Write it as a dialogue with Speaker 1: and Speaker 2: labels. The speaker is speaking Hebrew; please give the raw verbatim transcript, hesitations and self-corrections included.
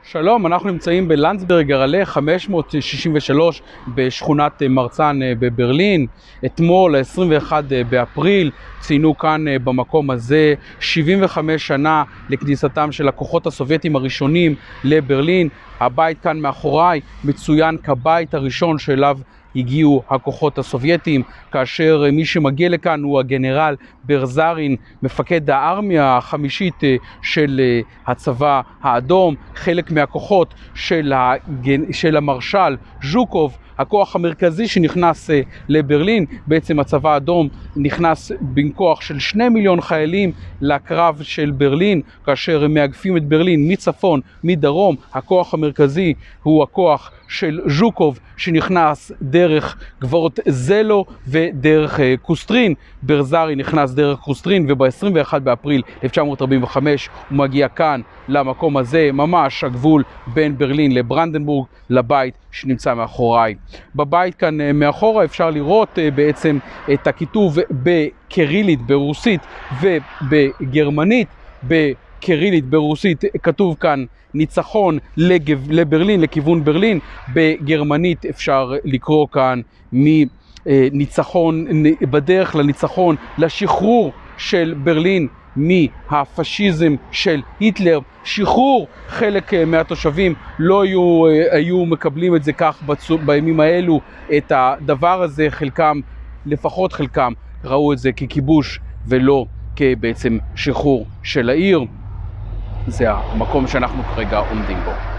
Speaker 1: שלום, אנחנו נמצאים בלנדסברג ארלה חמש מאות שישים ושלוש בשכונת מרצן בברלין. אתמול, ה-עשרים ואחד באפריל, ציינו כאן במקום הזה שבעים וחמש שנה לכניסתם של הכוחות הסובייטים הראשונים לברלין. הבית כאן מאחוריי מצוין כבית הראשון שאליו הגיעו הכוחות הסובייטים, כאשר מי שמגיע לכאן הוא הגנרל ברזארין, מפקד הארמיה החמישית של הצבא האדום. חלק מהכוחות של, הגנ... של המרשל ז'וקוב, הכוח המרכזי שנכנס לברלין. בעצם הצבא האדום נכנס בין כוח של שני מיליון חיילים לקרב של ברלין, כאשר הם מאגפים את ברלין מצפון, מדרום. הכוח המרכזי הוא הכוח של ז'וקוב שנכנס דרך גבעות זלו ודרך קוסטרין. ברזארין נכנס דרך קוסטרין, וב-עשרים ואחד באפריל אלף תשע מאות ארבעים וחמש הוא מגיע כאן למקום הזה, ממש הגבול בין ברלין לברנדנבורג, לבית שנמצא מאחוריי. בבית כאן מאחורה אפשר לראות בעצם את הכיתוב בקרילית ברוסית ובגרמנית. בקרילית ברוסית כתוב כאן ניצחון לגב, לברלין, לכיוון ברלין. בגרמנית אפשר לקרוא כאן מניצחון, בדרך לניצחון, לשחרור של ברלין מהפשיזם של היטלר. שחרור. חלק מהתושבים לא היו, היו מקבלים את זה כך בצו, בימים האלו, את הדבר הזה. חלקם, לפחות חלקם, ראו את זה ככיבוש ולא כבעצם שחרור של העיר. זה המקום שאנחנו כרגע עומדים בו.